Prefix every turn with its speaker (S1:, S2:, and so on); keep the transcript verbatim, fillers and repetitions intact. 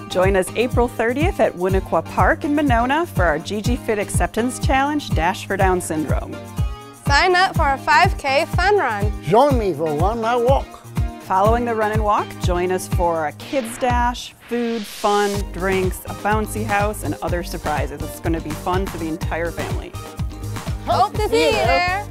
S1: Join us April thirtieth at Winnequa Park in Monona for our Gigi Fit Acceptance Challenge Dash for Down Syndrome.
S2: Sign up for a five K fun run.
S3: Join me for a one-mile walk.
S1: Following the run and walk, join us for a kids dash, food, fun, drinks, a bouncy house, and other surprises. It's going to be fun for the entire family.
S2: Hope to see you there.